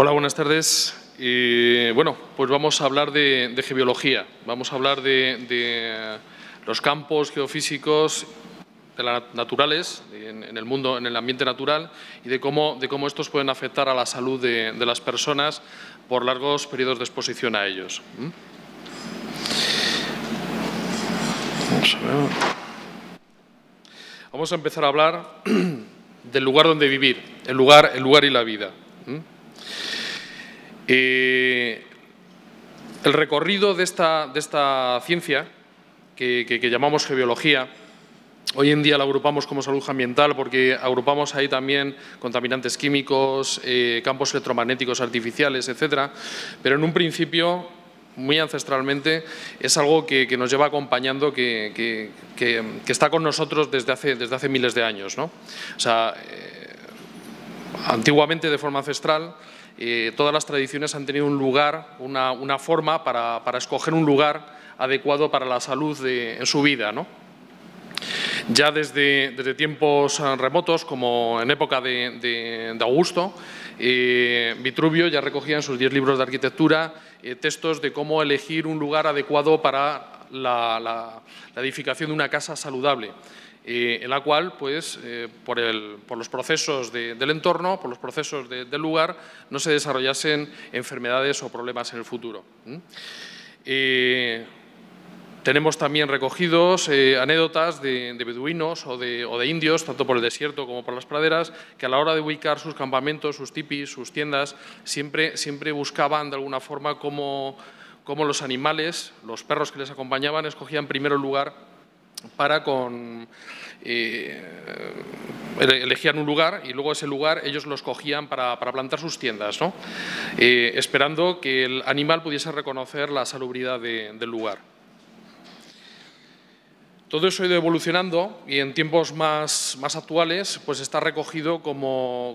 Hola, buenas tardes. Bueno, pues vamos a hablar de geobiología. Vamos a hablar de los campos geofísicos naturales en el mundo, en el ambiente natural, y de cómo estos pueden afectar a la salud de las personas por largos periodos de exposición a ellos. Vamos a empezar a hablar del lugar donde vivir, el lugar y la vida. El recorrido de esta ciencia, que llamamos geobiología, hoy en día la agrupamos como salud ambiental porque agrupamos ahí también contaminantes químicos, campos electromagnéticos artificiales, etcétera, pero en un principio, muy ancestralmente, es algo que nos lleva acompañando, que está con nosotros desde hace miles de años, ¿no? O sea, antiguamente, de forma ancestral, todas las tradiciones han tenido un lugar, una forma para escoger un lugar adecuado para la salud en su vida, ¿no? Ya desde tiempos remotos, como en época de Augusto, Vitruvio ya recogía en sus 10 libros de arquitectura textos de cómo elegir un lugar adecuado para la edificación de una casa saludable, en la cual, pues, por los procesos del entorno, por los procesos del lugar, no se desarrollasen enfermedades o problemas en el futuro. Tenemos también recogidos anécdotas de beduinos o de indios, tanto por el desierto como por las praderas, que a la hora de ubicar sus campamentos, sus tipis, sus tiendas, siempre buscaban de alguna forma cómo los animales, los perros que les acompañaban, escogían primero el lugar para elegían un lugar y luego ese lugar ellos lo escogían para plantar sus tiendas, ¿no? Esperando que el animal pudiese reconocer la salubridad del lugar. Todo eso ha ido evolucionando y en tiempos más actuales pues está recogido como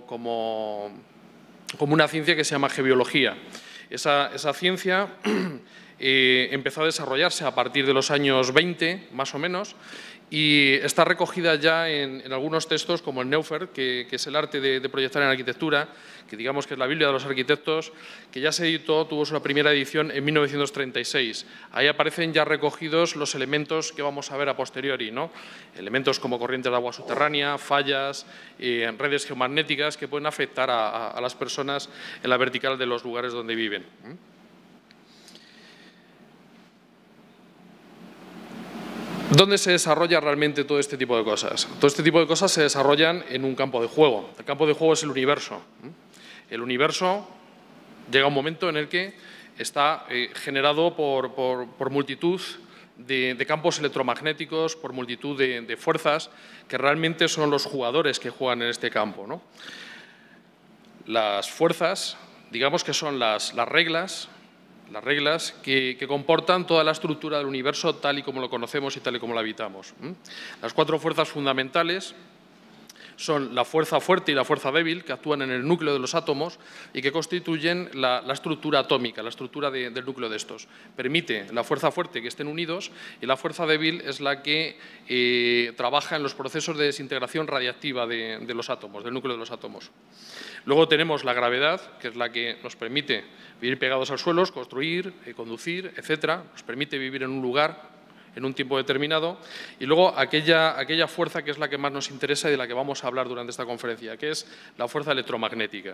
una ciencia que se llama geobiología. Esa ciencia empezó a desarrollarse a partir de los años 20, más o menos, y está recogida ya en algunos textos como el Neufer, que es el arte de proyectar en arquitectura, que digamos que es la Biblia de los arquitectos, que ya se editó, tuvo su primera edición en 1936. Ahí aparecen ya recogidos los elementos que vamos a ver a posteriori, ¿no? Elementos como corrientes de agua subterránea, fallas, redes geomagnéticas que pueden afectar a las personas en la vertical de los lugares donde viven. ¿Dónde se desarrolla realmente todo este tipo de cosas? Todo este tipo de cosas se desarrollan en un campo de juego. El campo de juego es el universo. El universo llega a un momento en el que está generado por multitud de campos electromagnéticos, por multitud de fuerzas que realmente son los jugadores que juegan en este campo, ¿no? Las fuerzas, digamos que son las reglas que comportan toda la estructura del universo tal y como lo conocemos y tal y como lo habitamos. Las 4 fuerzas fundamentales son la fuerza fuerte y la fuerza débil, que actúan en el núcleo de los átomos y que constituyen la estructura atómica, la estructura del núcleo de estos. Permite la fuerza fuerte que estén unidos y la fuerza débil es la que trabaja en los procesos de desintegración radiactiva de los átomos, del núcleo de los átomos. Luego tenemos la gravedad, que es la que nos permite vivir pegados al suelo, construir, conducir, etcétera. Nos permite vivir en un lugar en un tiempo determinado. Y luego aquella fuerza que es la que más nos interesa y de la que vamos a hablar durante esta conferencia, que es la fuerza electromagnética.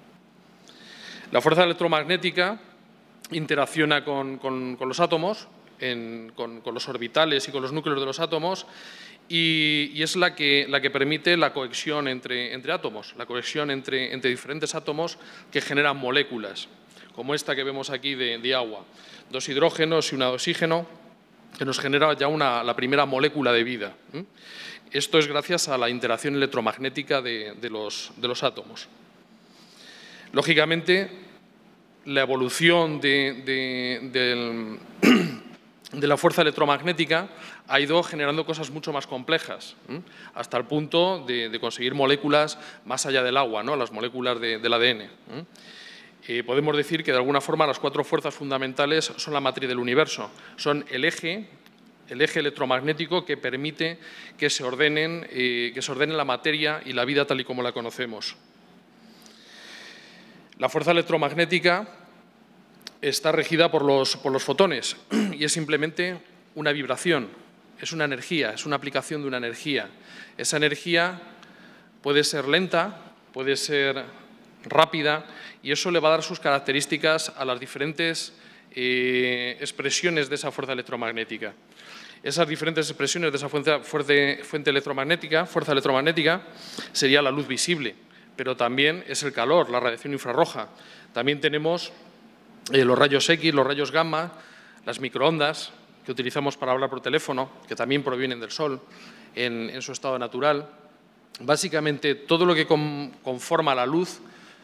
La fuerza electromagnética interacciona con los átomos, con los orbitales y con los núcleos de los átomos, y es la que permite la cohesión entre átomos, la cohesión entre diferentes átomos que generan moléculas, como esta que vemos aquí de agua. 2 hidrógenos y una de oxígeno, que nos genera ya la primera molécula de vida. Esto es gracias a la interacción electromagnética de los átomos. Lógicamente, la evolución de la fuerza electromagnética ha ido generando cosas mucho más complejas, hasta el punto de conseguir moléculas más allá del agua, ¿no? Las moléculas del ADN. Podemos decir que de alguna forma las 4 fuerzas fundamentales son la matriz del universo, son el eje electromagnético que permite que se ordene la materia y la vida tal y como la conocemos. La fuerza electromagnética está regida por los fotones y es simplemente una vibración, es una energía, es una aplicación de una energía. Esa energía puede ser lenta, puede ser rápida y eso le va a dar sus características a las diferentes expresiones de esa fuerza electromagnética. Esas diferentes expresiones de esa fuente electromagnética, fuerza electromagnética, sería la luz visible, pero también es el calor, la radiación infrarroja. También tenemos los rayos X, los rayos gamma, las microondas que utilizamos para hablar por teléfono, que también provienen del Sol en su estado natural. Básicamente, todo lo que conforma la luz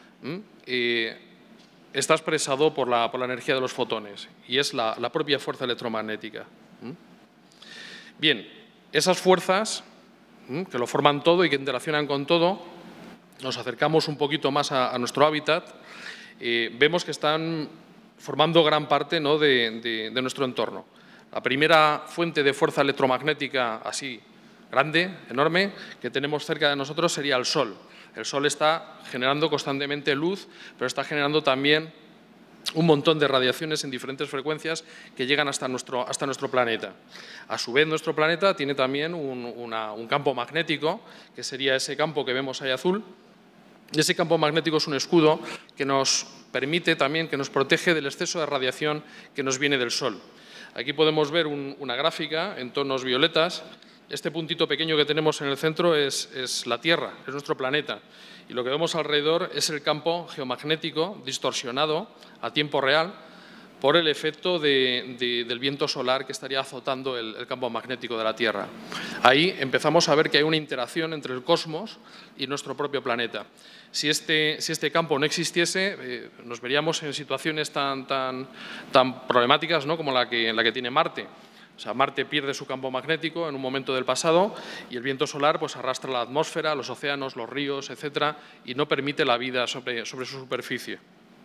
está expresado por la energía de los fotones y es la propia fuerza electromagnética. Bien, esas fuerzas que lo forman todo y que interaccionan con todo, nos acercamos un poquito más a nuestro hábitat, vemos que están formando gran parte, ¿no?, de nuestro entorno. La primera fuente de fuerza electromagnética así grande, enorme, que tenemos cerca de nosotros sería el Sol. El Sol está generando constantemente luz, pero está generando también un montón de radiaciones en diferentes frecuencias que llegan hasta nuestro planeta. A su vez, nuestro planeta tiene también un campo magnético, que sería ese campo que vemos ahí azul. Y ese campo magnético es un escudo que nos permite también, que nos protege del exceso de radiación que nos viene del Sol. Aquí podemos ver una gráfica en tonos violetas. Este puntito pequeño que tenemos en el centro es la Tierra, es nuestro planeta. Y lo que vemos alrededor es el campo geomagnético distorsionado a tiempo real por el efecto del viento solar que estaría azotando el campo magnético de la Tierra. Ahí empezamos a ver que hay una interacción entre el cosmos y nuestro propio planeta. Si este campo no existiese, nos veríamos en situaciones tan problemáticas, ¿no?, como la que tiene Marte. O sea, Marte pierde su campo magnético en un momento del pasado y el viento solar pues arrastra la atmósfera, los océanos, los ríos, etcétera, y no permite la vida sobre su superficie.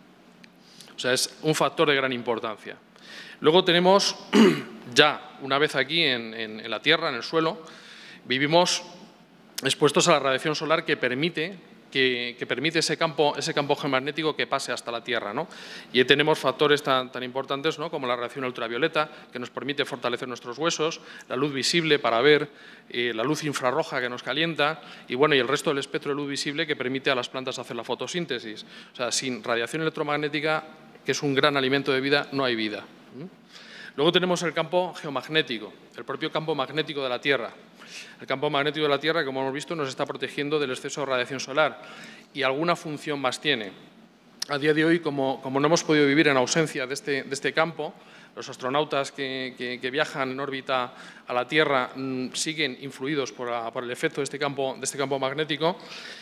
O sea, es un factor de gran importancia. Luego tenemos, ya una vez aquí en la Tierra, en el suelo, vivimos expuestos a la radiación solar que permite ese campo geomagnético que pase hasta la Tierra, ¿no? Y ahí tenemos factores tan importantes, ¿no?, como la radiación ultravioleta, que nos permite fortalecer nuestros huesos, la luz visible para ver, la luz infrarroja que nos calienta y, bueno, y el resto del espectro de luz visible que permite a las plantas hacer la fotosíntesis. O sea, sin radiación electromagnética, que es un gran alimento de vida, no hay vida. Luego tenemos el campo geomagnético, el propio campo magnético de la Tierra. El campo magnético de la Tierra, como hemos visto, nos está protegiendo del exceso de radiación solar y alguna función más tiene. A día de hoy, como no hemos podido vivir en ausencia de este campo, los astronautas que viajan en órbita a la Tierra siguen influidos por el efecto de este campo magnético.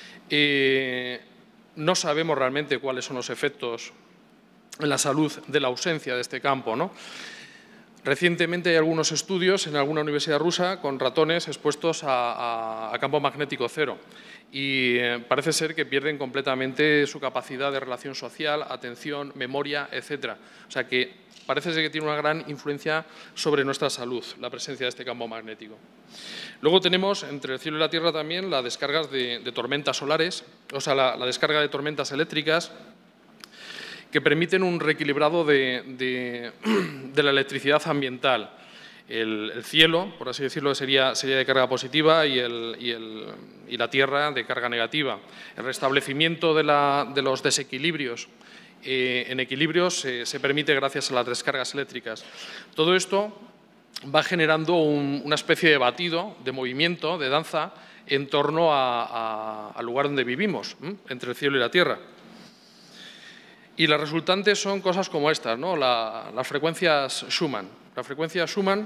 No sabemos realmente cuáles son los efectos en la salud de la ausencia de este campo, ¿no? Recientemente hay algunos estudios en alguna universidad rusa con ratones expuestos a campo magnético cero y parece ser que pierden completamente su capacidad de relación social, atención, memoria, etcétera. O sea que parece ser que tiene una gran influencia sobre nuestra salud la presencia de este campo magnético. Luego tenemos entre el cielo y la Tierra también las descargas de tormentas solares, o sea, la descarga de tormentas eléctricas, que permiten un reequilibrado de la electricidad ambiental. El cielo, por así decirlo, sería de carga positiva y la Tierra de carga negativa. El restablecimiento de los desequilibrios en equilibrio se permite gracias a las descargas eléctricas. Todo esto va generando una especie de batido, de movimiento, de danza, en torno al lugar donde vivimos, entre el cielo y la Tierra. Y las resultantes son cosas como estas, ¿no? Las frecuencias Schumann. Las frecuencias Schumann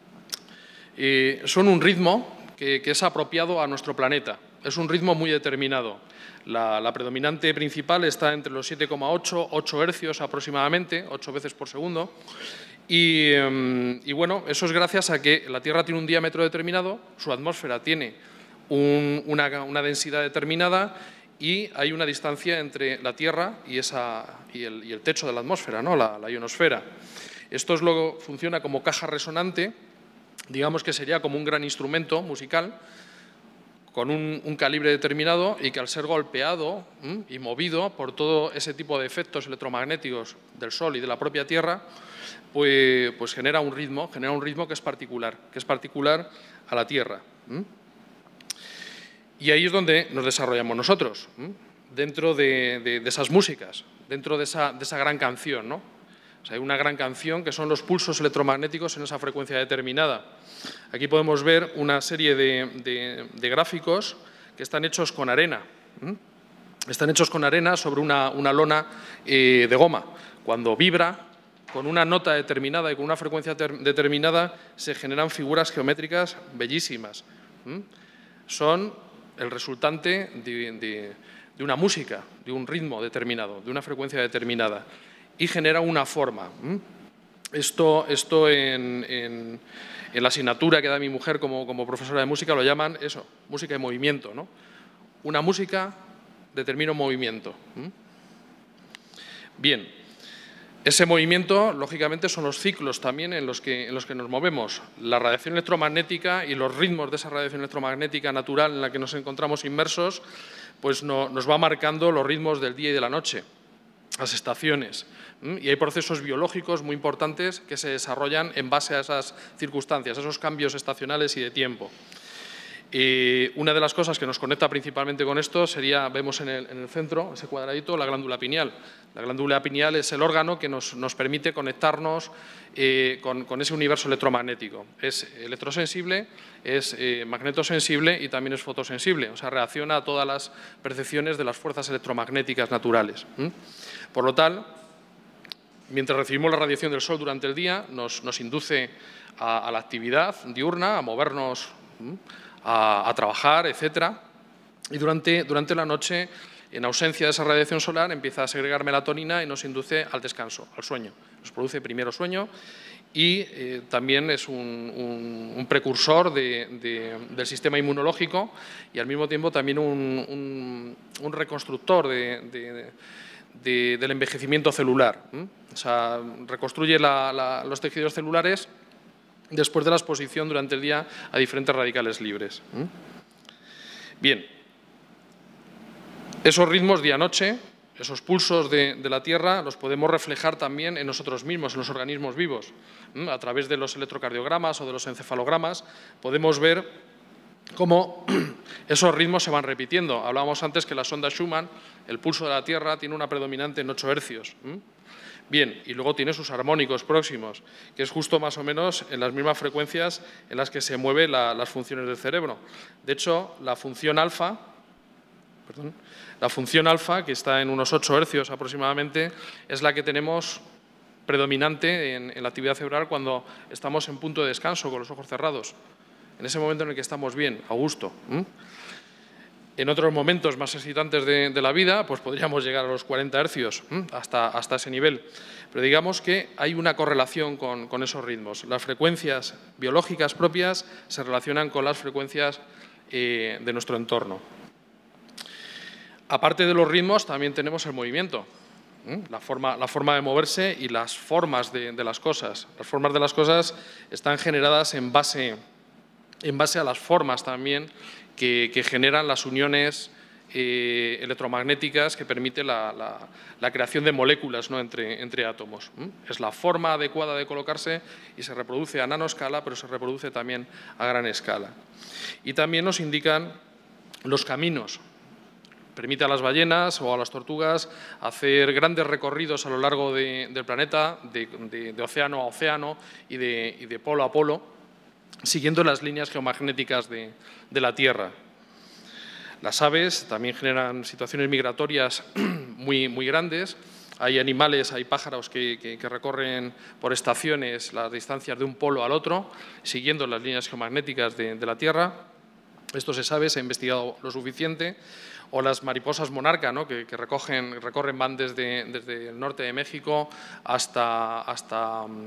son un ritmo que es apropiado a nuestro planeta. Es un ritmo muy determinado. La predominante principal está entre los 7,8, 8 hercios aproximadamente, 8 veces por segundo. Y bueno, eso es gracias a que la Tierra tiene un diámetro determinado, su atmósfera tiene una densidad determinada y hay una distancia entre la Tierra y el techo de la atmósfera, ¿no?, la ionosfera. Esto funciona como caja resonante, digamos que sería como un gran instrumento musical con un calibre determinado y que al ser golpeado y movido por todo ese tipo de efectos electromagnéticos del Sol y de la propia Tierra, pues genera un ritmo que es particular a la Tierra. Y ahí es donde nos desarrollamos nosotros, dentro de esas músicas, dentro de esa gran canción, ¿no? O sea, hay una gran canción que son los pulsos electromagnéticos en esa frecuencia determinada. Aquí podemos ver una serie de gráficos que están hechos con arena. Están hechos con arena sobre una lona de goma. Cuando vibra, con una nota determinada y con una frecuencia determinada, se generan figuras geométricas bellísimas. Son el resultante de una música, de un ritmo determinado, de una frecuencia determinada, y genera una forma. Esto en la asignatura que da mi mujer como profesora de música lo llaman eso, música de movimiento, ¿no? Una música determina un movimiento. Bien, ese movimiento, lógicamente, son los ciclos también en los que nos movemos. La radiación electromagnética y los ritmos de esa radiación electromagnética natural en la que nos encontramos inmersos, pues nos va marcando los ritmos del día y de la noche, las estaciones. Y hay procesos biológicos muy importantes que se desarrollan en base a esas circunstancias, a esos cambios estacionales y de tiempo. Una de las cosas que nos conecta principalmente con esto sería, vemos en el centro, ese cuadradito, la glándula pineal. La glándula pineal es el órgano que nos permite conectarnos con ese universo electromagnético. Es electrosensible, es magnetosensible y también es fotosensible. O sea, reacciona a todas las percepciones de las fuerzas electromagnéticas naturales. Por lo tal, mientras recibimos la radiación del Sol durante el día, nos induce a la actividad diurna, a movernos, a trabajar, etcétera. Y durante la noche, en ausencia de esa radiación solar, empieza a segregar melatonina y nos induce al descanso, al sueño. Nos produce primero sueño y también es un precursor del sistema inmunológico y al mismo tiempo también un reconstructor del envejecimiento celular. O sea, reconstruye los tejidos celulares después de la exposición durante el día a diferentes radicales libres. Bien, esos ritmos día-noche, esos pulsos de la Tierra, los podemos reflejar también en nosotros mismos, en los organismos vivos. A través de los electrocardiogramas o de los encefalogramas podemos ver cómo esos ritmos se van repitiendo. Hablábamos antes que la sonda Schumann, el pulso de la Tierra, tiene una predominante en 8 hercios. Bien, y luego tiene sus armónicos próximos, que es justo más o menos en las mismas frecuencias en las que se mueven las funciones del cerebro. De hecho, la función alfa, que está en unos 8 hercios aproximadamente, es la que tenemos predominante en la actividad cerebral cuando estamos en punto de descanso con los ojos cerrados. En ese momento en el que estamos bien, a gusto. En otros momentos más excitantes de la vida, pues podríamos llegar a los 40 hercios, hasta ese nivel. Pero digamos que hay una correlación con esos ritmos. Las frecuencias biológicas propias se relacionan con las frecuencias de nuestro entorno. Aparte de los ritmos, también tenemos el movimiento, la forma de moverse y las formas de las cosas. Las formas de las cosas están generadas en base a las formas también que generan las uniones electromagnéticas que permiten la creación de moléculas, ¿no?, entre átomos. Es la forma adecuada de colocarse y se reproduce a nanoescala, pero se reproduce también a gran escala. Y también nos indican los caminos. Permite a las ballenas o a las tortugas hacer grandes recorridos a lo largo del planeta, de océano a océano y de polo a polo, siguiendo las líneas geomagnéticas de la Tierra. Las aves también generan situaciones migratorias muy grandes. Hay animales, hay pájaros que recorren por estaciones las distancias de un polo al otro, siguiendo las líneas geomagnéticas de la Tierra. Esto se sabe, se ha investigado lo suficiente. O las mariposas monarca, ¿no?, que recorren van desde el norte de México hasta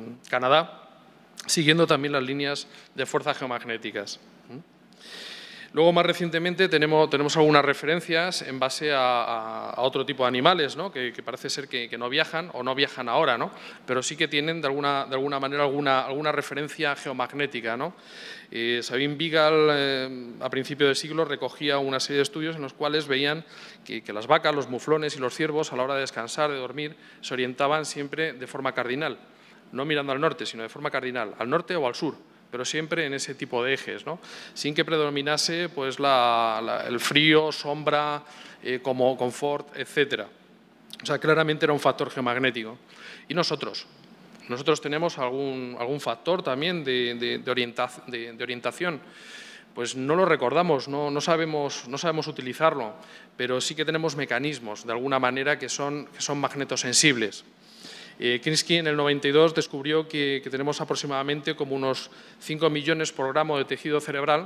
Canadá, siguiendo también las líneas de fuerzas geomagnéticas. Luego, más recientemente, tenemos algunas referencias en base a otro tipo de animales, ¿no? que parece ser que no viajan o no viajan ahora, ¿no? Pero sí que tienen de alguna manera alguna referencia geomagnética, ¿no? Sabine Beagle, a principios de siglo, recogía una serie de estudios en los cuales veían que las vacas, los muflones y los ciervos, a la hora de descansar, de dormir, se orientaban siempre de forma cardinal, no mirando al norte, sino de forma cardinal, al norte o al sur, pero siempre en ese tipo de ejes, ¿no? Sin que predominase pues, el frío, sombra, como confort, etcétera. O sea, claramente era un factor geomagnético. Y nosotros tenemos algún factor también de orientación. Pues no lo recordamos, no sabemos utilizarlo, pero sí que tenemos mecanismos, de alguna manera, que son magnetosensibles. Krinsky en el 92 descubrió que tenemos aproximadamente como unos 5 millones por gramo de tejido cerebral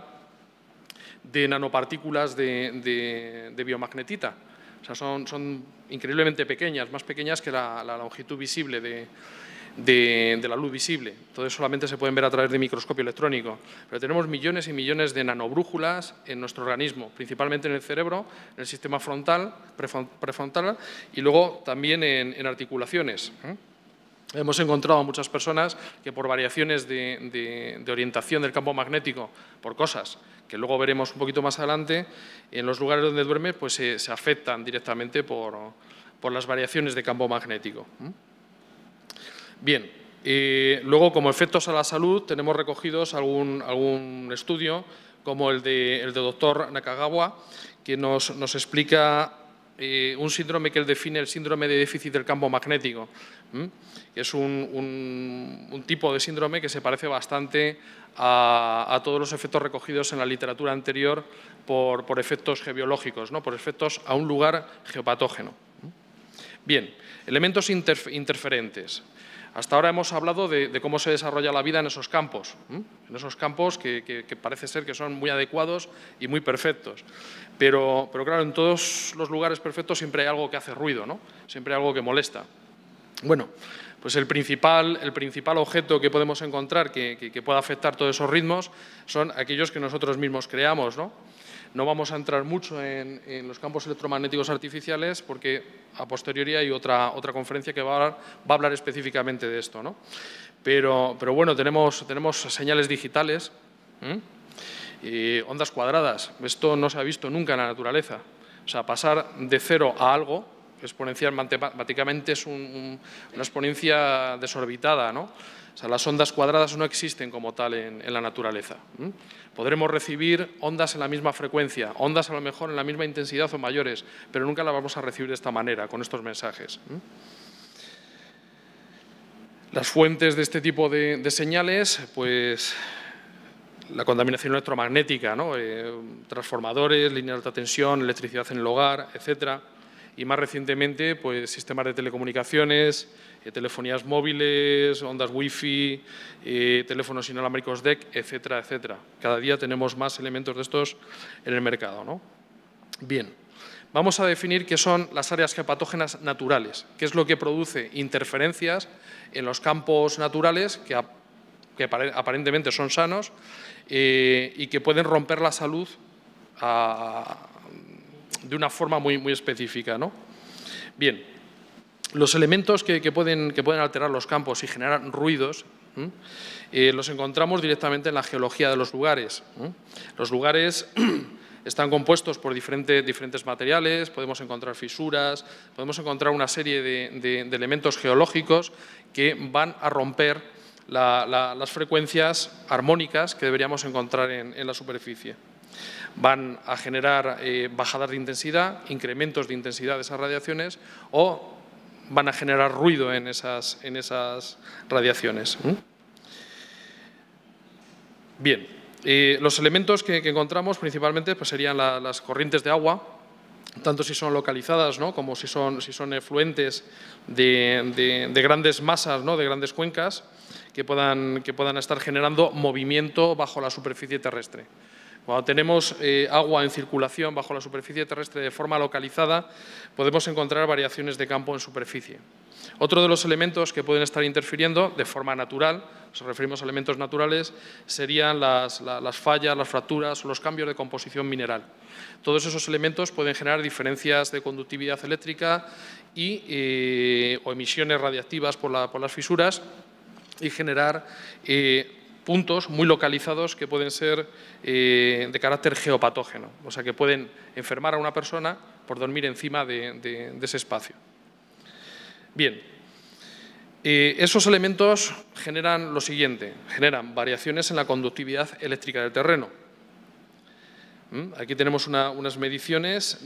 de nanopartículas de biomagnetita. O sea, son increíblemente pequeñas, más pequeñas que la longitud visible de la luz visible. Entonces solamente se pueden ver a través de microscopio electrónico. Pero tenemos millones y millones de nanobrújulas en nuestro organismo, principalmente en el cerebro, en el sistema frontal, prefrontal y luego también en articulaciones. Hemos encontrado a muchas personas que por variaciones de orientación del campo magnético, por cosas que luego veremos un poquito más adelante, en los lugares donde duermen pues se afectan directamente por las variaciones de campo magnético. Bien, luego como efectos a la salud tenemos recogidos algún estudio como el de doctor Nakagawa, que nos explica un síndrome que él define el síndrome de déficit del campo magnético. Es un tipo de síndrome que se parece bastante a todos los efectos recogidos en la literatura anterior por efectos geobiológicos, ¿no? Por efectos a un lugar geopatógeno. Bien, elementos interferentes. Hasta ahora hemos hablado de cómo se desarrolla la vida en esos campos que parece ser que son muy adecuados y muy perfectos. Pero claro, en todos los lugares perfectos siempre hay algo que hace ruido, ¿no? Siempre hay algo que molesta. Bueno, pues el principal objeto que podemos encontrar que pueda afectar todos esos ritmos son aquellos que nosotros mismos creamos, ¿no? No vamos a entrar mucho en los campos electromagnéticos artificiales porque a posteriori hay otra conferencia que va a hablar específicamente de esto, ¿no? Pero bueno, tenemos señales digitales, ondas cuadradas. Esto no se ha visto nunca en la naturaleza. O sea, pasar de cero a algo exponencial matemáticamente es una exponencia desorbitada, ¿no? O sea, las ondas cuadradas no existen como tal en la naturaleza. Podremos recibir ondas en la misma frecuencia, ondas a lo mejor en la misma intensidad o mayores, pero nunca las vamos a recibir de esta manera, con estos mensajes. Las fuentes de este tipo de señales, pues la contaminación electromagnética, ¿no? Transformadores, líneas de alta tensión, electricidad en el hogar, etcétera. Y más recientemente, pues sistemas de telecomunicaciones, telefonías móviles, ondas wifi, teléfonos inalámbricos DEC, etcétera, etcétera. Cada día tenemos más elementos de estos en el mercado, ¿no? Bien, vamos a definir qué son las áreas geopatógenas naturales, qué es lo que produce interferencias en los campos naturales que aparentemente son sanos y que pueden romper la salud de una forma muy específica, ¿no? Bien, los elementos que pueden alterar los campos y generar ruidos los encontramos directamente en la geología de los lugares. Los lugares están compuestos por diferentes materiales, podemos encontrar fisuras, podemos encontrar una serie de elementos geológicos que van a romper las frecuencias armónicas que deberíamos encontrar en la superficie. Van a generar bajadas de intensidad, incrementos de intensidad de esas radiaciones o van a generar ruido en esas radiaciones. Bien, los elementos que encontramos principalmente pues serían las corrientes de agua, tanto si son localizadas, ¿no? Como si son efluentes de grandes masas, ¿no? De grandes cuencas que puedan estar generando movimiento bajo la superficie terrestre. Cuando tenemos agua en circulación bajo la superficie terrestre de forma localizada, podemos encontrar variaciones de campo en superficie. Otro de los elementos que pueden estar interfiriendo de forma natural, nos referimos a elementos naturales, serían las fallas, las fracturas o los cambios de composición mineral. Todos esos elementos pueden generar diferencias de conductividad eléctrica o emisiones radiactivas por las fisuras y generar puntos muy localizados que pueden ser de carácter geopatógeno, o sea, que pueden enfermar a una persona por dormir encima de ese espacio. Bien, esos elementos generan lo siguiente, generan variaciones en la conductividad eléctrica del terreno. Aquí tenemos unas mediciones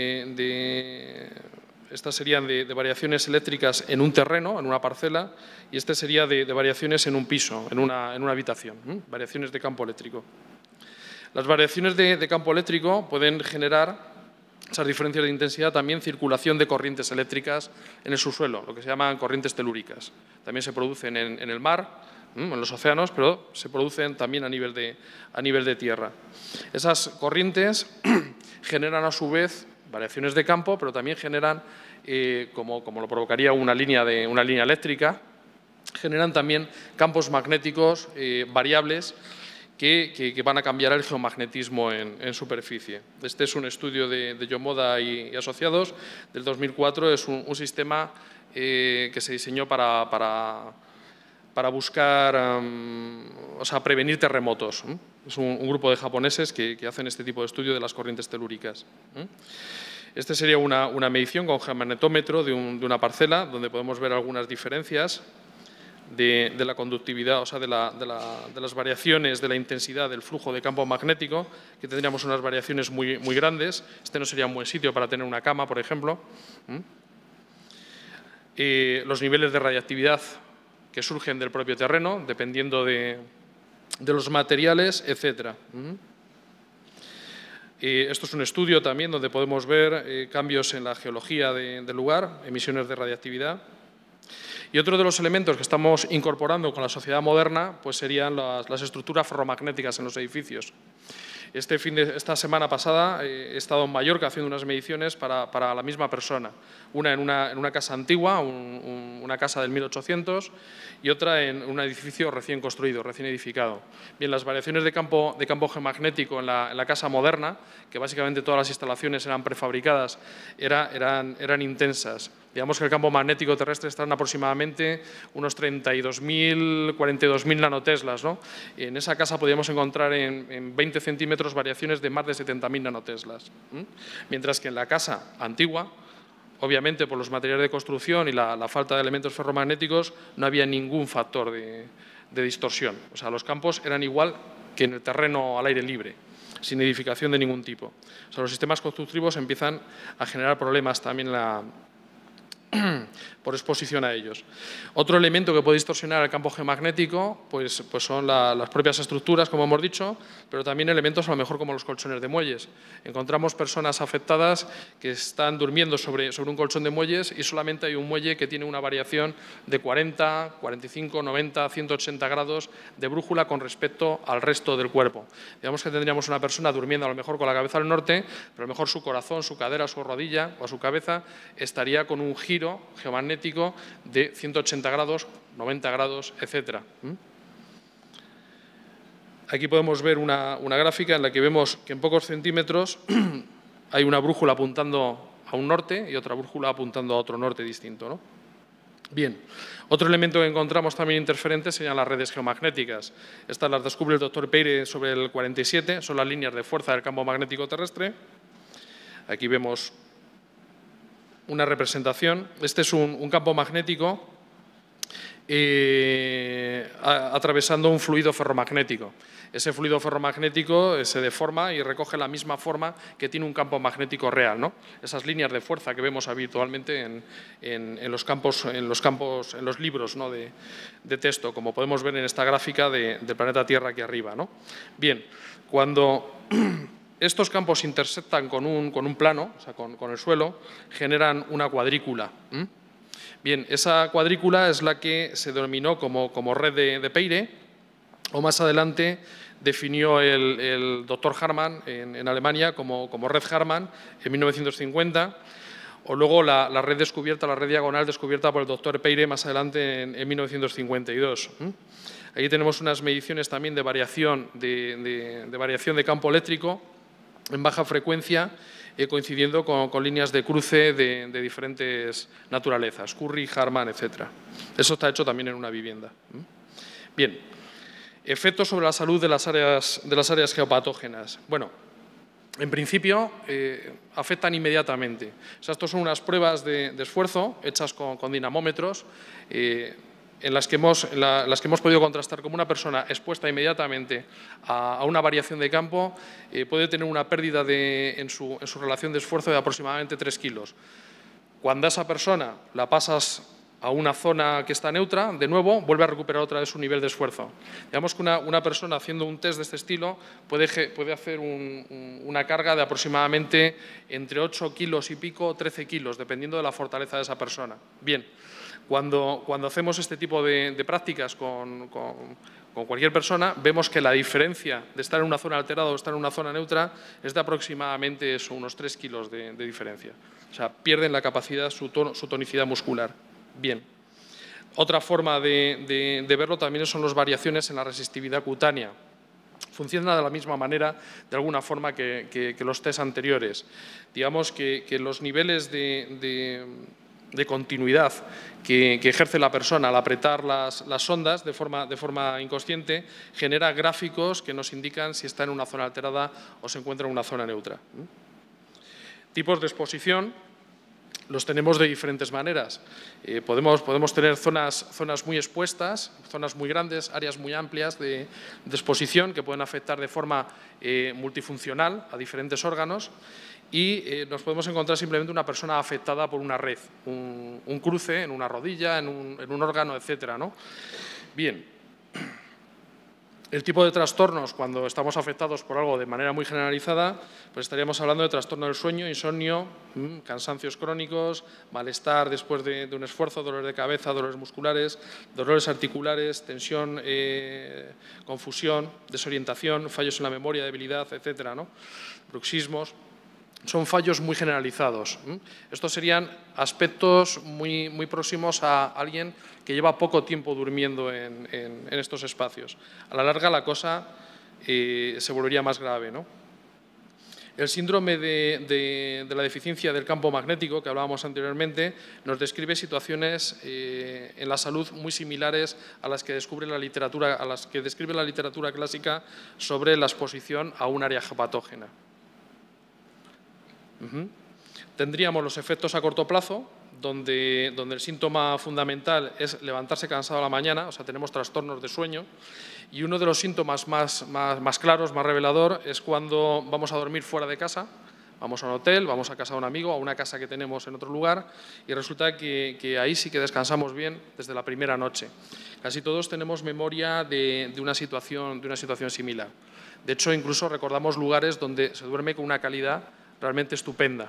estas serían de variaciones eléctricas en un terreno, en una parcela, y este sería de variaciones en un piso, en una habitación, variaciones de campo eléctrico. Las variaciones de campo eléctrico pueden generar, esas diferencias de intensidad, también circulación de corrientes eléctricas en el subsuelo, lo que se llaman corrientes telúricas. También se producen en el mar, en los océanos, pero se producen también a nivel de tierra. Esas corrientes generan a su vez variaciones de campo, pero también generan, como lo provocaría una línea eléctrica, generan también campos magnéticos variables que van a cambiar el geomagnetismo en superficie. Este es un estudio de Yomoda y asociados del 2004. Es un sistema que se diseñó para buscar, o sea, prevenir terremotos. Es un grupo de japoneses que hacen este tipo de estudio de las corrientes telúricas. Este sería una medición con geomagnetómetro de una parcela, donde podemos ver algunas diferencias de la conductividad, o sea, de las variaciones de la intensidad del flujo de campo magnético, que tendríamos unas variaciones muy grandes. Este no sería un buen sitio para tener una cama, por ejemplo. Los niveles de radiactividad que surgen del propio terreno, dependiendo de los materiales, etcétera. Esto es un estudio también donde podemos ver cambios en la geología del lugar, emisiones de radiactividad. Y otro de los elementos que estamos incorporando con la sociedad moderna pues serían las estructuras ferromagnéticas en los edificios. Esta semana pasada he estado en Mallorca haciendo unas mediciones para la misma persona. Una en una casa antigua, una casa del 1800, y otra en un edificio recién construido, recién edificado. Bien, las variaciones de campo geomagnético en la casa moderna, que básicamente todas las instalaciones eran prefabricadas, eran intensas. Digamos que el campo magnético terrestre está en aproximadamente unos 32.000, 42.000 nanoteslas, ¿no? En esa casa podríamos encontrar en 20 centímetros variaciones de más de 70.000 nanoteslas. Mientras que en la casa antigua, obviamente por los materiales de construcción y la falta de elementos ferromagnéticos, no había ningún factor de distorsión. O sea, los campos eran igual que en el terreno al aire libre, sin edificación de ningún tipo. O sea, los sistemas constructivos empiezan a generar problemas también por exposición a ellos. Otro elemento que puede distorsionar el campo geomagnético pues son las propias estructuras, como hemos dicho, pero también elementos a lo mejor como los colchones de muelles. Encontramos personas afectadas que están durmiendo sobre un colchón de muelles y solamente hay un muelle que tiene una variación de 40, 45, 90, 180 grados de brújula con respecto al resto del cuerpo. Digamos que tendríamos una persona durmiendo a lo mejor con la cabeza al norte, pero a lo mejor su corazón, su cadera, su rodilla o su cabeza estaría con un giro geomagnético de 180 grados, 90 grados, etc. Aquí podemos ver una gráfica en la que vemos que en pocos centímetros hay una brújula apuntando a un norte y otra brújula apuntando a otro norte distinto, ¿no? Bien, otro elemento que encontramos también interferente serían las redes geomagnéticas. Estas las descubre el doctor Peire sobre el 47, son las líneas de fuerza del campo magnético terrestre. Aquí vemos una representación. Este es un campo magnético atravesando un fluido ferromagnético. Ese fluido ferromagnético se deforma y recoge la misma forma que tiene un campo magnético real, ¿no? Esas líneas de fuerza que vemos habitualmente en los libros, ¿no? de texto, como podemos ver en esta gráfica del planeta Tierra aquí arriba, ¿no? Bien, cuando estos campos intersectan con un plano, o sea, con el suelo, generan una cuadrícula. Bien, esa cuadrícula es la que se denominó como red de Peire, o más adelante definió el doctor Harman en Alemania como red Harman en 1950, o luego la red descubierta, la red diagonal descubierta por el doctor Peire más adelante en 1952. Ahí tenemos unas mediciones también de variación de campo eléctrico en baja frecuencia, coincidiendo con líneas de cruce de diferentes naturalezas, Curry, Harman, etc. Eso está hecho también en una vivienda. Bien, efectos sobre la salud de las áreas geopatógenas. Bueno, en principio afectan inmediatamente. O sea, estos son unas pruebas de esfuerzo hechas con dinamómetros, en las que hemos podido contrastar cómo una persona expuesta inmediatamente a una variación de campo puede tener una pérdida en su relación de esfuerzo de aproximadamente 3 kilos. Cuando a esa persona la pasas a una zona que está neutra, de nuevo, vuelve a recuperar otra vez su nivel de esfuerzo. Digamos que una persona haciendo un test de este estilo puede hacer una carga de aproximadamente entre 8 kilos y pico o 13 kilos, dependiendo de la fortaleza de esa persona. Bien, cuando hacemos este tipo de prácticas con cualquier persona, vemos que la diferencia de estar en una zona alterada o estar en una zona neutra es de aproximadamente unos 3 kilos de diferencia. O sea, pierden la capacidad, su tonicidad muscular. Bien. Otra forma de verlo también son las variaciones en la resistividad cutánea. Funciona de la misma manera, de alguna forma, que los test anteriores. Digamos que los niveles de continuidad que ejerce la persona al apretar las sondas de forma inconsciente genera gráficos que nos indican si está en una zona alterada o se encuentra en una zona neutra. Tipos de exposición los tenemos de diferentes maneras. Podemos tener zonas muy expuestas, zonas muy grandes, áreas muy amplias de exposición que pueden afectar de forma multifuncional a diferentes órganos, y nos podemos encontrar simplemente una persona afectada por una red, un cruce en una rodilla, en un órgano, etcétera, ¿no? Bien. El tipo de trastornos, cuando estamos afectados por algo de manera muy generalizada, pues estaríamos hablando de trastorno del sueño, insomnio, cansancios crónicos, malestar después de un esfuerzo, dolores de cabeza, dolores musculares, dolores articulares, tensión, confusión, desorientación, fallos en la memoria, debilidad, etcétera, ¿no? Bruxismos. Son fallos muy generalizados. Estos serían aspectos muy próximos a alguien que lleva poco tiempo durmiendo en estos espacios. A la larga la cosa se volvería más grave, ¿no? El síndrome de la deficiencia del campo magnético, que hablábamos anteriormente, nos describe situaciones en la salud muy similares a las que describe la literatura clásica sobre la exposición a un área geopatógena. Tendríamos los efectos a corto plazo, donde el síntoma fundamental es levantarse cansado a la mañana, o sea, tenemos trastornos de sueño, y uno de los síntomas más claros, más revelador, es cuando vamos a dormir fuera de casa, vamos a un hotel, vamos a casa de un amigo, a una casa que tenemos en otro lugar, y resulta que ahí sí que descansamos bien desde la primera noche. Casi todos tenemos memoria de una situación similar. De hecho, incluso recordamos lugares donde se duerme con una calidad realmente estupenda.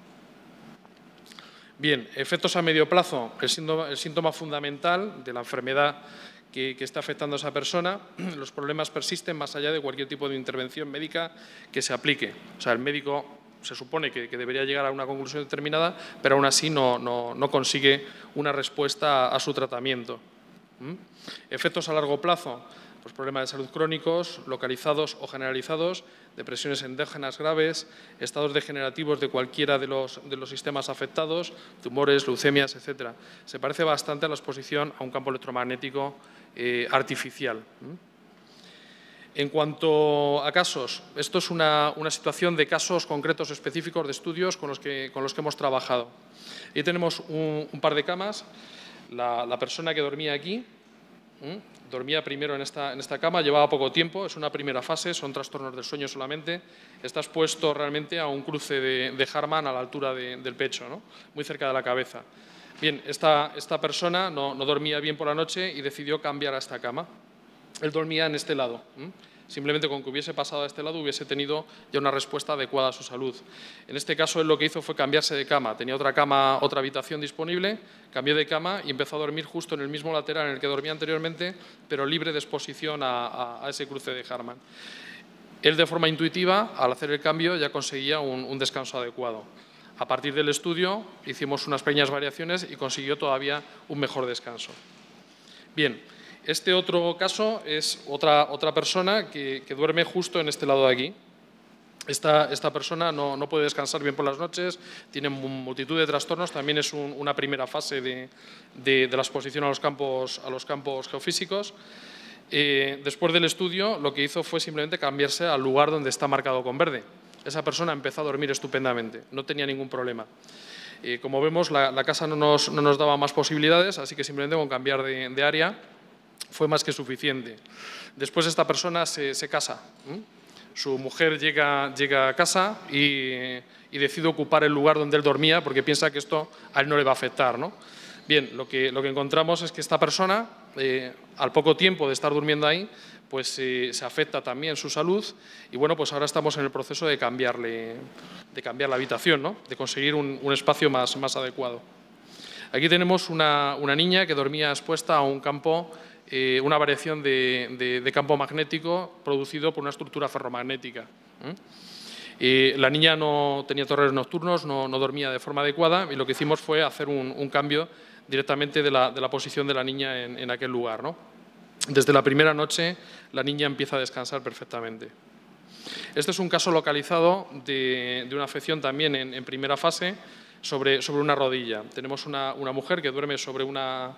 Bien, efectos a medio plazo. El síntoma fundamental de la enfermedad que está afectando a esa persona, los problemas persisten más allá de cualquier tipo de intervención médica que se aplique. O sea, el médico se supone que debería llegar a una conclusión determinada, pero aún así no consigue una respuesta a su tratamiento. Efectos a largo plazo. Pues problemas de salud crónicos, localizados o generalizados, depresiones endógenas graves, estados degenerativos de cualquiera de los sistemas afectados, tumores, leucemias, etc. Se parece bastante a la exposición a un campo electromagnético artificial. En cuanto a casos, esto es una situación de casos concretos específicos de estudios con los que hemos trabajado. Ahí tenemos un par de camas. La persona que dormía aquí dormía primero en esta cama, llevaba poco tiempo, es una primera fase, son trastornos del sueño solamente. Está expuesto realmente a un cruce de Harman a la altura del pecho, ¿no? Muy cerca de la cabeza. Bien, esta persona no dormía bien por la noche y decidió cambiar a esta cama. Él dormía en este lado. simplemente con que hubiese pasado a este lado hubiese tenido ya una respuesta adecuada a su salud. En este caso, él lo que hizo fue cambiarse de cama. Tenía otra cama, otra habitación disponible, cambió de cama y empezó a dormir justo en el mismo lateral en el que dormía anteriormente, pero libre de exposición a ese cruce de Harman. Él, de forma intuitiva, al hacer el cambio, ya conseguía un descanso adecuado. A partir del estudio, hicimos unas pequeñas variaciones y consiguió todavía un mejor descanso. Bien, este otro caso es otra persona que duerme justo en este lado de aquí. Esta persona no puede descansar bien por las noches, tiene multitud de trastornos, también es una primera fase de la exposición a los campos geofísicos. Después del estudio, lo que hizo fue simplemente cambiarse al lugar donde está marcado con verde. Esa persona empezó a dormir estupendamente, no tenía ningún problema. Como vemos, la casa no nos daba más posibilidades, así que simplemente con cambiar de área fue más que suficiente. Después esta persona se casa. Su mujer llega a casa y decide ocupar el lugar donde él dormía porque piensa que esto a él no le va a afectar, ¿no? Bien, lo que encontramos es que esta persona, al poco tiempo de estar durmiendo ahí, pues se afecta también su salud y bueno, pues ahora estamos en el proceso de cambiar la habitación, ¿no? De conseguir un espacio más adecuado. Aquí tenemos una niña que dormía expuesta a un campo, una variación de campo magnético producido por una estructura ferromagnética. La niña no tenía torreos nocturnos, no dormía de forma adecuada y lo que hicimos fue hacer un cambio directamente de la posición de la niña en aquel lugar, ¿no? Desde la primera noche la niña empieza a descansar perfectamente. Este es un caso localizado de una afección también en primera fase sobre una rodilla. Tenemos una mujer que duerme sobre un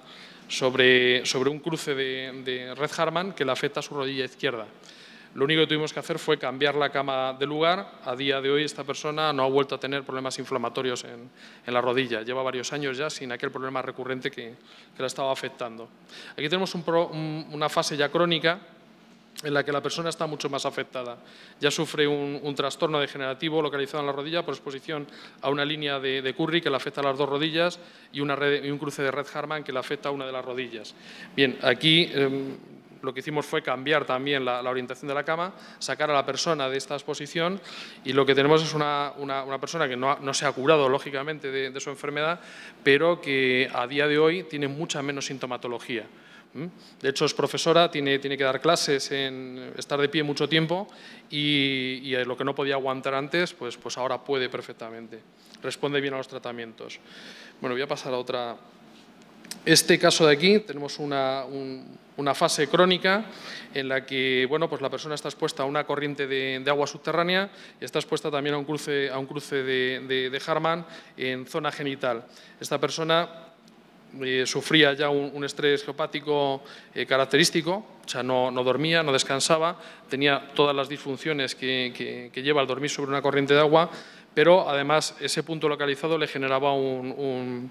cruce de red Harman que le afecta a su rodilla izquierda. Lo único que tuvimos que hacer fue cambiar la cama de lugar. A día de hoy esta persona no ha vuelto a tener problemas inflamatorios en la rodilla. Lleva varios años ya sin aquel problema recurrente que la estaba afectando. Aquí tenemos una fase ya crónica en la que la persona está mucho más afectada. Ya sufre un trastorno degenerativo localizado en la rodilla por exposición a una línea de Curry que le afecta a las dos rodillas y un cruce de red Harman que le afecta a una de las rodillas. Bien, aquí lo que hicimos fue cambiar también la orientación de la cama, sacar a la persona de esta exposición y lo que tenemos es una persona que no se ha curado, lógicamente, de su enfermedad, pero que a día de hoy tiene mucha menos sintomatología. De hecho, es profesora, tiene que dar clases, estar de pie mucho tiempo y lo que no podía aguantar antes, pues ahora puede perfectamente. Responde bien a los tratamientos. Bueno, voy a pasar a otra. Este caso de aquí tenemos una fase crónica en la que bueno, pues la persona está expuesta a una corriente de agua subterránea y está expuesta también a un cruce de Harman en zona genital. Esta persona sufría ya un estrés geopático característico, o sea, no dormía, no descansaba, tenía todas las disfunciones que lleva al dormir sobre una corriente de agua, pero además ese punto localizado le generaba un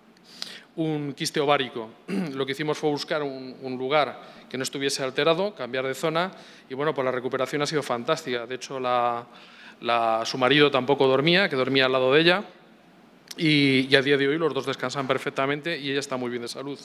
quiste ovárico. Lo que hicimos fue buscar un lugar que no estuviese alterado, cambiar de zona y bueno, pues la recuperación ha sido fantástica. De hecho, su marido tampoco dormía, que dormía al lado de ella y a día de hoy los dos descansan perfectamente y ella está muy bien de salud.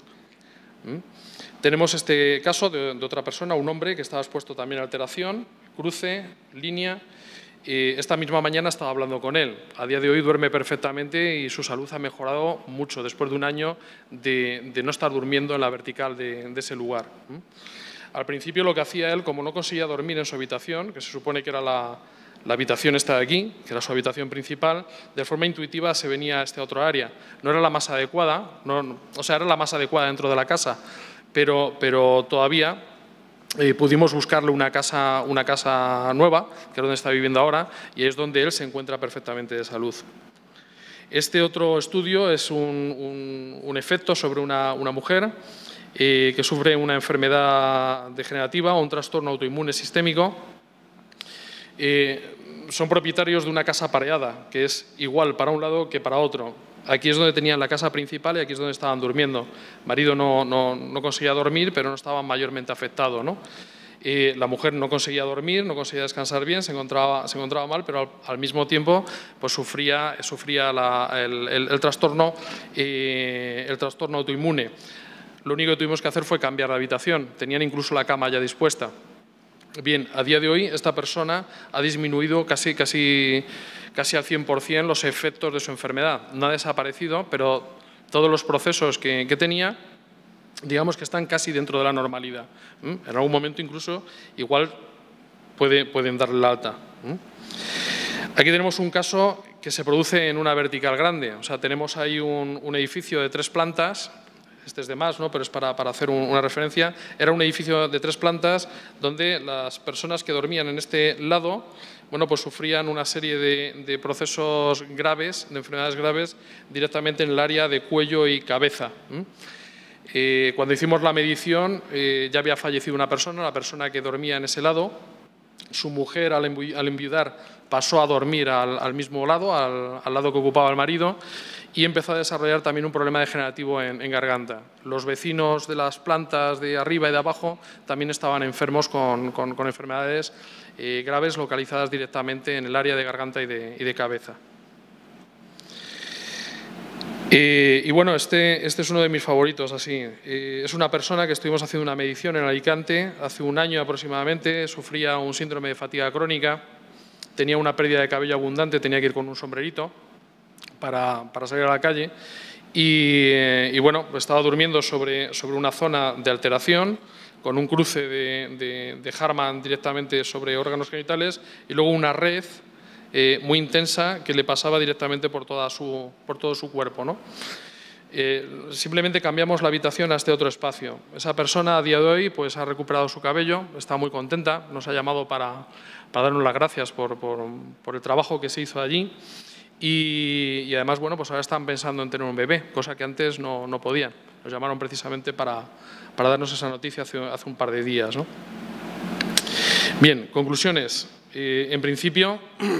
Tenemos este caso de otra persona, un hombre que estaba expuesto también a alteración, cruce, línea. Esta misma mañana estaba hablando con él. A día de hoy duerme perfectamente y su salud ha mejorado mucho después de un año de no estar durmiendo en la vertical de ese lugar. Al principio lo que hacía él, como no conseguía dormir en su habitación, que se supone que era la habitación esta de aquí, que era su habitación principal, de forma intuitiva se venía a esta otra área. No era la más adecuada, o sea, era la más adecuada dentro de la casa, pero todavía pudimos buscarle una casa nueva, que es donde está viviendo ahora, y es donde él se encuentra perfectamente de salud. Este otro estudio es un efecto sobre una mujer que sufre una enfermedad degenerativa o un trastorno autoinmune sistémico. Son propietarios de una casa pareada, que es igual para un lado que para otro. Aquí es donde tenían la casa principal y aquí es donde estaban durmiendo. El marido no conseguía dormir, pero no estaba mayormente afectado, ¿no? La mujer no conseguía dormir, no conseguía descansar bien, se encontraba mal, pero al mismo tiempo pues sufría el trastorno autoinmune. Lo único que tuvimos que hacer fue cambiar la habitación. Tenían incluso la cama ya dispuesta. Bien, a día de hoy esta persona ha disminuido casi al 100% los efectos de su enfermedad. No ha desaparecido, pero todos los procesos que tenía, digamos que están casi dentro de la normalidad. En algún momento incluso igual pueden darle la alta. Aquí tenemos un caso que se produce en una vertical grande. O sea, tenemos ahí un edificio de 3 plantas. Este es de más, ¿no? Pero es para hacer una referencia. Era un edificio de 3 plantas donde las personas que dormían en este lado, bueno, pues sufrían una serie de procesos graves, de enfermedades graves, directamente en el área de cuello y cabeza. Cuando hicimos la medición ya había fallecido una persona, la persona que dormía en ese lado. Su mujer, al enviudar, pasó a dormir al mismo lado, al lado que ocupaba el marido, y empezó a desarrollar también un problema degenerativo en garganta. Los vecinos de las plantas de arriba y de abajo también estaban enfermos con enfermedades graves localizadas directamente en el área de garganta y de cabeza. Y bueno, este es uno de mis favoritos, así. Es una persona que estuvimos haciendo una medición en Alicante hace un año aproximadamente, sufría un síndrome de fatiga crónica, tenía una pérdida de cabello abundante, tenía que ir con un sombrerito para salir a la calle y bueno, estaba durmiendo sobre una zona de alteración con un cruce de Hartmann directamente sobre órganos genitales y luego una red muy intensa que le pasaba directamente por todo su cuerpo, ¿no? Simplemente cambiamos la habitación a este otro espacio. Esa persona a día de hoy pues, ha recuperado su cabello, está muy contenta, nos ha llamado para darnos las gracias por el trabajo que se hizo allí y además bueno, pues ahora están pensando en tener un bebé, cosa que antes no podían. Nos llamaron precisamente para darnos esa noticia hace un par de días, ¿no? Bien, conclusiones. En principio,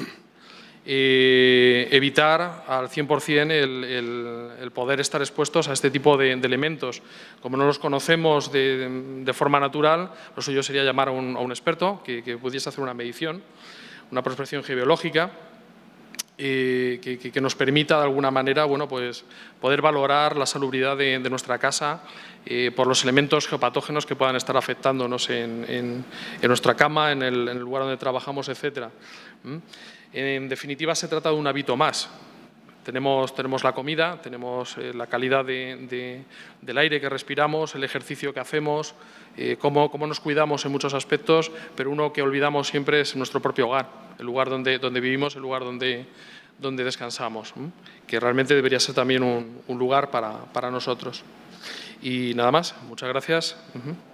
evitar al 100% el poder estar expuestos a este tipo de elementos. Como no los conocemos de forma natural, lo suyo sería llamar a un experto que pudiese hacer una medición, una prospección geobiológica que nos permita de alguna manera bueno, pues, poder valorar la salubridad de nuestra casa por los elementos geopatógenos que puedan estar afectándonos en nuestra cama, en el lugar donde trabajamos, etcétera. En definitiva, se trata de un hábito más. Tenemos la comida, tenemos la calidad del aire que respiramos, el ejercicio que hacemos, cómo nos cuidamos en muchos aspectos, pero uno que olvidamos siempre es nuestro propio hogar, el lugar donde vivimos, el lugar donde descansamos, que realmente debería ser también un lugar para nosotros. Y nada más, muchas gracias.